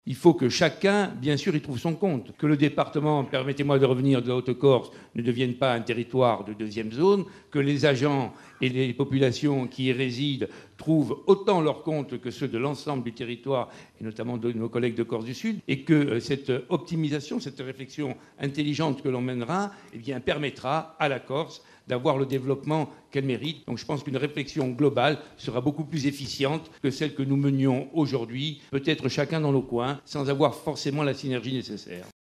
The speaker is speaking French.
il faut que chacun, bien sûr, y trouve son compte. Que le département, permettez-moi de revenir de la Haute-Corse, ne devienne pas un territoire de deuxième zone, que les agents et les populations qui y résident trouvent autant leur compte que ceux de l'ensemble du territoire, et notamment de nos collègues de Corse du Sud, et que cette optimisation, cette réflexion intelligente que l'on mènera, eh bien, permettra à la Corse d'avoir le développement qu'elle mérite. Donc je pense qu'une réflexion globale sera beaucoup plus efficiente que celle que nous menions aujourd'hui, peut-être chacun dans nos coins, sans avoir forcément la synergie nécessaire.